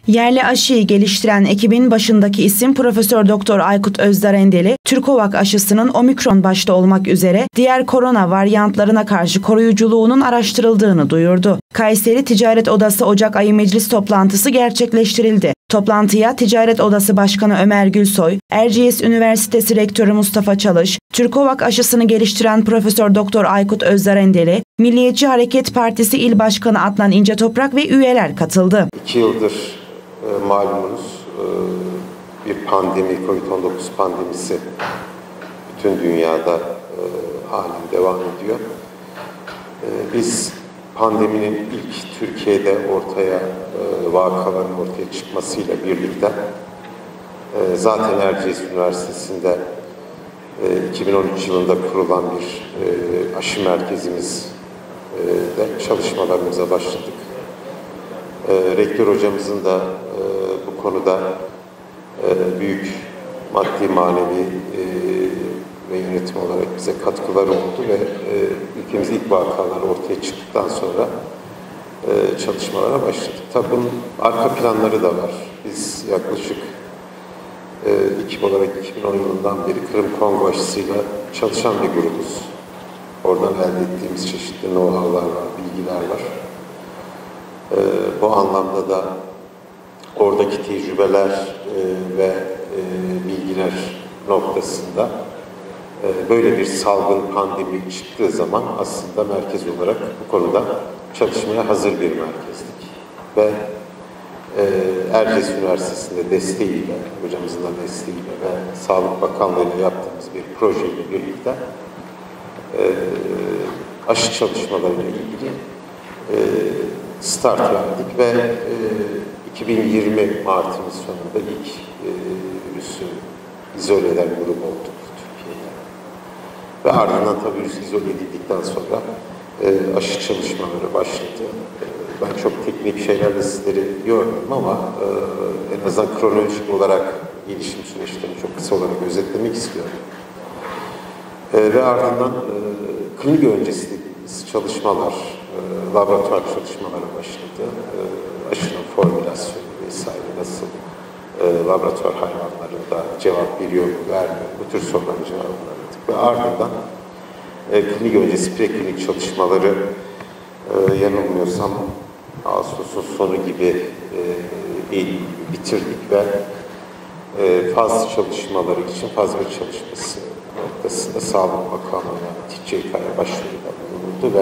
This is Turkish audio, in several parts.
Yerli aşıyı geliştiren ekibin başındaki isim Profesör Doktor Aykut Özdarendeli, Türkovak aşısının omikron başta olmak üzere diğer korona varyantlarına karşı koruyuculuğunun araştırıldığını duyurdu. Kayseri Ticaret Odası Ocak ayı meclis toplantısı gerçekleştirildi. Toplantıya Ticaret Odası Başkanı Ömer Gülsoy, Erciyes Üniversitesi Rektörü Mustafa Çalış, Türkovak aşısını geliştiren Profesör Doktor Aykut Özdarendeli, Milliyetçi Hareket Partisi İl Başkanı Adnan İncetoprak ve üyeler katıldı. 2 yıldır malumunuz bir pandemi, Covid-19 pandemisi bütün dünyada halen devam ediyor. Biz pandeminin ilk Türkiye'de vakaların ortaya çıkmasıyla birlikte zaten Erciyes Üniversitesi'nde 2013 yılında kurulan bir aşı merkezimiz de çalışmalarımıza başladık. Rektör hocamızın da bu konuda büyük maddi manevi ve yönetim olarak bize katkıları oldu ve ülkemizde ilk vakalar ortaya çıktıktan sonra çalışmalara başladık. Tabii bunun arka planları da var. Biz yaklaşık ekip olarak 2010 yılından beri Kırım-Kongo aşısıyla çalışan bir grubuz. Oradan elde ettiğimiz çeşitli know-how'lar var, bilgiler var. Bu anlamda da oradaki tecrübeler ve bilgiler noktasında böyle bir salgın pandemi çıktığı zaman aslında merkez olarak bu konuda çalışmaya hazır bir merkezdik. Ve Erciyes Üniversitesi'nde desteğiyle, hocamızın da desteğiyle ve Sağlık Bakanlığı'yla yaptığımız bir projeyle birlikte aşı çalışmalarıyla ilgili start verdik ve 2020 Mart'ın sonunda ilk virüsü izole eden grup olduk Türkiye'de. Ve ardından tabii virüs izole edildikten sonra aşı çalışmaları başladı. Ben çok teknik şeylerle sizleri yormuyorum ama en azından kronolojik olarak gelişim süreçlerini çok kısa olarak özetlemek istiyorum. Ve ardından klinik öncesi dediğimiz çalışmalar, laboratuvar çalışmaları başladı. Aşının formülasyonu vesaire nasıl laboratuvar hayvanlarında cevap veriyor mu, vermiyor mu, bu tür soruların cevabını aradık. Ve ardından klinik öncesi preklinik çalışmaları yanılmıyorsam Ağustos'un sonu gibi bitirdik ve faz çalışmaları için faz 1 çalışması noktasında Sağlık Bakanlığı'na TİÇK'ya başvuruda bulundu ve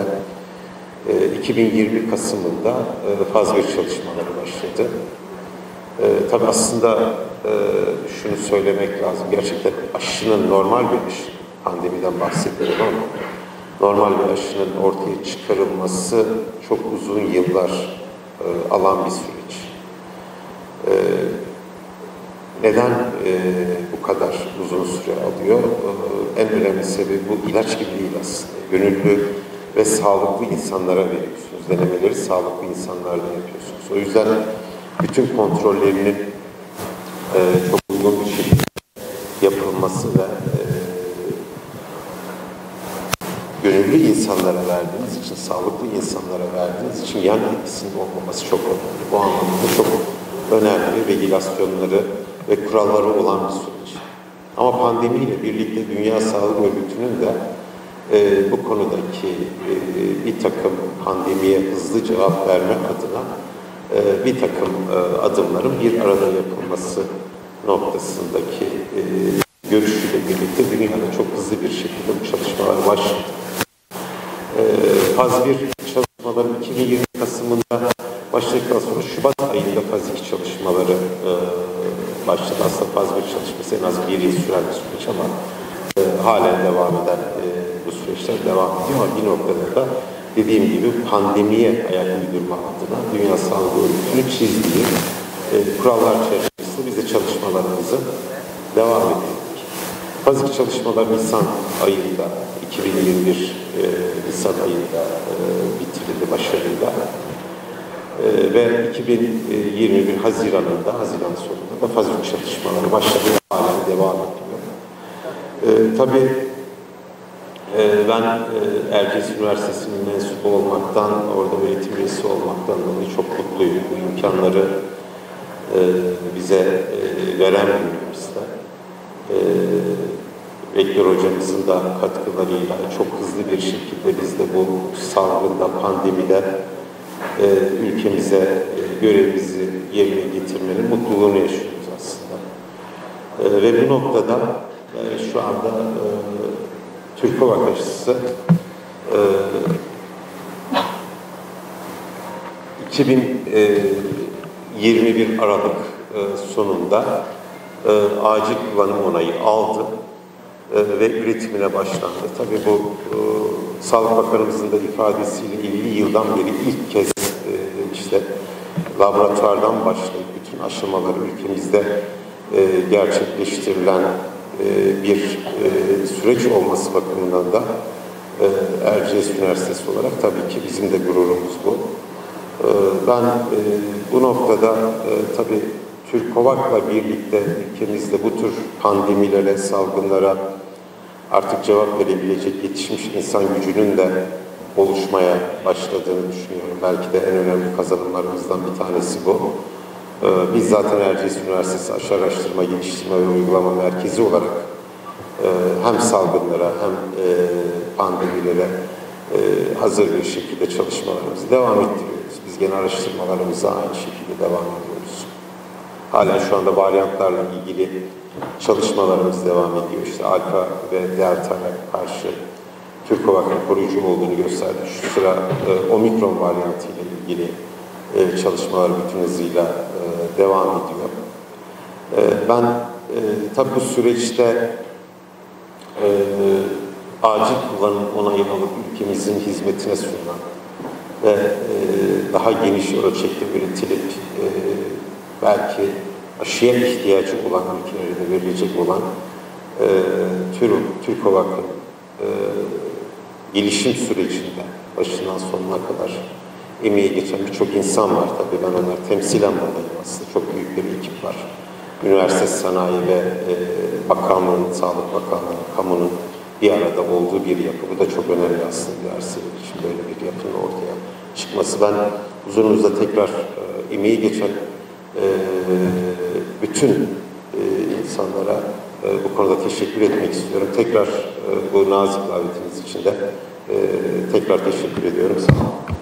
2020 Kasım'ında faz 1 çalışmaları başladı. Tabii aslında şunu söylemek lazım. Gerçekten aşının normal bir aşı, pandemiden bahsediyorum ama normal bir aşının ortaya çıkarılması çok uzun yıllar alan bir süreç. Neden bu kadar uzun süre alıyor? En önemli sebebi bu ilaç gibi değil aslında. Gönüllü ve sağlıklı insanlara veriyorsunuz. Denemeleri sağlıklı insanlarla yapıyorsunuz. O yüzden bütün kontrollerinin çok uygun bir şekilde yapılması ve gönüllü insanlara verdiğiniz için, sağlıklı insanlara verdiğiniz için yan etkisinin olmaması çok önemli. Bu anlamda çok önemli regülasyonları ve kuralları olan bir süreç. Ama pandemiyle birlikte Dünya Sağlık Örgütü'nün de bu konudaki bir takım pandemiye hızlı cevap verme adına bir takım adımların bir arada yapılması noktasındaki görüşüyle birlikte dünyada çok hızlı bir şekilde bu çalışmalar başladı. Faz 1 çalışmaları 2020 Kasım'ında başladıktan sonra Şubat ayında faz 2 çalışmaları başladı. Aslında faz 1 çalışması en az 1 yıl süren bir süreç ama halen devam eden bu süreçler devam ediyor. Ama bir noktada da dediğim gibi pandemiye ayak uydurma adına Dünya Sağlık Örgütü'nün çizdiği kurallar çerçevesinde biz de çalışmalarımızı devam ettik. Faz 2 çalışmalar Nisan ayında, 2021 Nisan ayında bitirildi başarıyla. Ve 2021 Haziran sonunda da faz 3 çalışmaları başladı ve halen devam ediyor. Tabii ben Erciyes Üniversitesi'nin mensubu olmaktan, orada öğretim üyesi olmaktan dolayı çok mutluyum. Bu imkanları bize veren bir üniversite. Rektör hocamızın da katkılarıyla çok hızlı bir şekilde biz de bu salgında, pandemide ülkemize görevimizi yerine getirmenin mutluluğunu yaşıyoruz aslında. Ve bu noktada şu anda Türkovak aşısı 2021 Aralık sonunda acil kullanım onayı aldı ve üretimine başlandı. Tabii bu Sağlık Bakanımızın da ifadesiyle 50 yıldan beri ilk kez işte laboratuvardan başlayıp bütün aşamaları ülkemizde gerçekleştirilen bir süreç olması bakımından da Erciyes Üniversitesi olarak tabii ki bizim de gururumuz bu. Ben bu noktada tabii Türkovak'la birlikte ülkemizde bu tür pandemilere, salgınlara artık cevap verebilecek yetişmiş insan gücünün de oluşmaya başladığını düşünüyorum. Belki de en önemli kazanımlarımızdan bir tanesi bu. Biz zaten Erciyes Üniversitesi Aşı Araştırma, Geliştirme ve Uygulama Merkezi olarak hem salgınlara hem pandemilere hazır bir şekilde çalışmalarımızı devam ettiriyoruz. Biz gene araştırmalarımıza aynı şekilde devam ediyoruz. Halen şu anda varyantlarla ilgili çalışmalarımız devam ediyor. İşte alfa ve delta'ya karşı Türkovak'ın koruyucu olduğunu gösterdi. Şu sıra omikron varyantı ile ilgili çalışmalar bütün hızıyla devam ediyor. Ben tabi bu süreçte acil kullanım onayı alıp ülkemizin hizmetine sunulan ve daha geniş ölçekte üretilip belki aşıya ihtiyacı olan ülkelere verilecek olan Türkovak'ın gelişim sürecinde başından sonuna kadar emeği geçen birçok insan var. Tabii ben onları temsilen buradayım aslında. Çok büyük bir ekip var. Üniversite, sanayi ve bakanlığın, Sağlık Bakanlığı, kamunun bir arada olduğu bir yapı. Bu da çok önemli aslında üniversite için böyle bir yapının ortaya çıkması. Ben huzurunuzda tekrar emeği geçen bütün insanlara bu konuda teşekkür etmek istiyorum. Tekrar bu nazik davetiniz için de tekrar teşekkür ediyorum. Sağ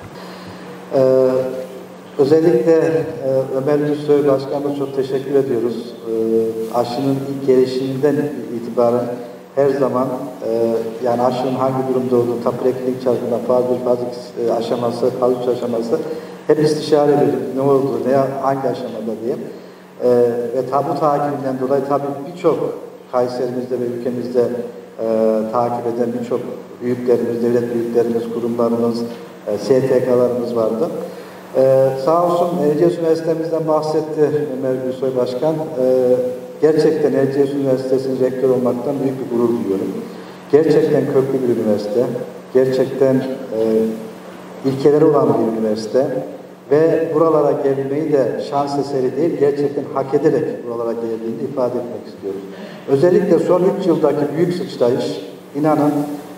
olun. Özellikle Ömer Gülsoy Başkanım'a çok teşekkür ediyoruz. Aşının ilk gelişiminden itibaren her zaman yani aşının hangi durumda olduğu, tapreklik çalışma, faz aşaması, faz 3 aşaması hep istişare edildik. Ne oldu, hangi aşamada diye. Ve tabu takibinden dolayı tabii birçok Kayserimizde ve ülkemizde takip eden birçok büyüklerimiz, devlet büyüklerimiz, kurumlarımız, STK'larımız vardı. Sağ olsun Erciyes Üniversitemizden bahsetti Ömer Gülsoy Başkan. Gerçekten Erciyes Üniversitesi'nin rektör olmaktan büyük bir gurur duyuyorum. Gerçekten köklü bir üniversite. Gerçekten ilkeleri olan bir üniversite. Ve buralara gelmeyi de şans eseri değil, gerçekten hak ederek buralara geldiğini ifade etmek istiyoruz. Özellikle son 3 yıldaki büyük sıçrayış, inanın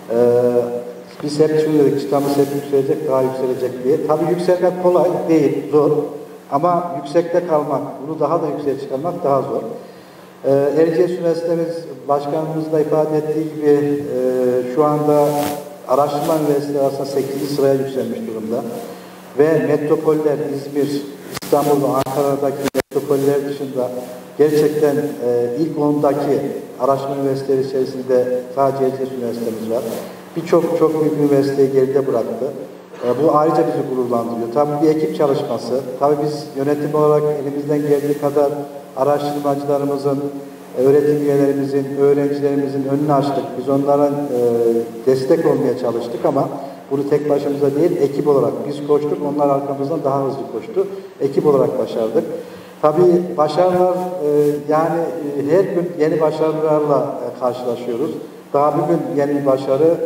biz hep söyledik, çıtamız hep yükselecek, daha yükselecek diye. Tabii yükselmek kolay değil, zor. Ama yüksekte kalmak, bunu daha da yükseğe çıkarmak daha zor. Erciyes Üniversitemiz Başkanımızın da ifade ettiği gibi şu anda araştırma üniversiteleri arasında 8. sıraya yükselmiş durumda. Ve metropoller, İzmir, İstanbul ve Ankara'daki metropoller dışında gerçekten ilk 10'daki araştırma üniversiteleri içerisinde sadece Erciyes Üniversitemiz var. Çok büyük üniversiteyi geride bıraktı. Bu ayrıca bizi gururlandırıyor. Tabii bir ekip çalışması. Tabii biz yönetim olarak elimizden geldiği kadar araştırmacılarımızın, öğretim üyelerimizin, öğrencilerimizin önünü açtık. Biz onlara destek olmaya çalıştık ama bunu tek başımıza değil, ekip olarak biz koştuk. Onlar arkamızdan daha hızlı koştu. Ekip olarak başardık. Tabii başarılar yani her gün yeni başarılarla karşılaşıyoruz. Daha bugün yeni bir başarı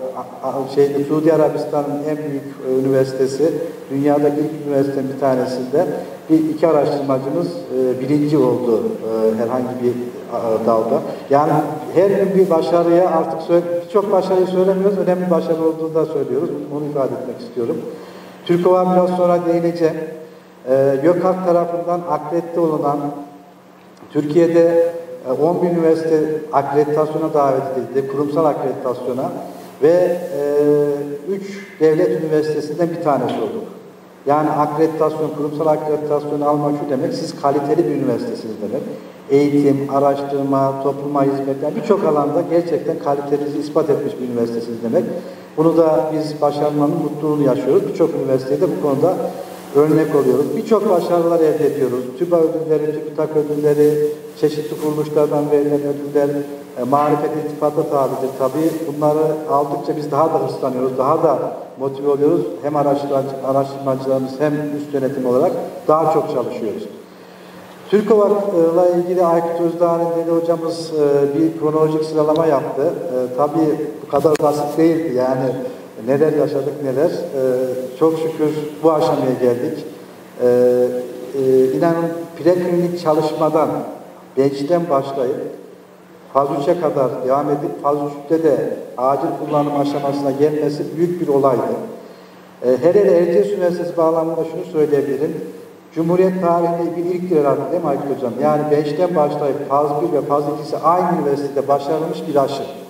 Suudi Arabistan'ın en büyük üniversitesi, dünyadaki ilk üniversitenin bir tanesinde iki araştırmacımız birinci oldu herhangi bir dalda. Yani her gün bir başarıya artık birçok başarıyı söylemiyoruz, önemli başarı olduğunu da söylüyoruz. Bunu ifade etmek istiyorum. Türkovak'a biraz sonra değineceğim. YÖKAK tarafından akredite olunan, Türkiye'de 11 üniversite akreditasyona davet edildi, kurumsal akreditasyona ve 3 devlet üniversitesinden bir tanesi olduk. Yani akreditasyon, kurumsal akreditasyon almak şu demek, siz kaliteli bir üniversitesiniz demek. Eğitim, araştırma, topluma hizmet, yani birçok alanda gerçekten kalitenizi ispat etmiş bir üniversitesiniz demek. Bunu da biz başarmanın mutluluğunu yaşıyoruz. Birçok üniversitede bu konuda örnek oluyoruz. Birçok başarılar elde ediyoruz. TÜBA ödülleri, TÜBİTAK ödülleri, çeşitli kuruluşlardan verilen ödüller, marifet iltifata tabidir. Tabii bunları aldıkça biz daha da hırslanıyoruz, daha da motive oluyoruz. Hem araştırmacılarımız hem üst yönetim olarak daha çok çalışıyoruz. TÜRKOVAK'la ilgili Aykut Özdağ'ın hocamız bir kronolojik sıralama yaptı. Tabii bu kadar basit değildi yani. Neler yaşadık neler. Çok şükür bu aşamaya geldik. İnanın preklinik çalışmadan, bench'ten başlayıp faz 3'e kadar devam edip faz 3'te de acil kullanım aşamasına gelmesi büyük bir olaydı. Hele Erciyes Üniversitesi bağlamında şunu söyleyebilirim. Cumhuriyet tarihinde bir ilktir herhalde değil mi Aykut Hocam? Yani bench'ten başlayıp faz 1 ve faz 2'si aynı üniversitede başarılmış bir aşı.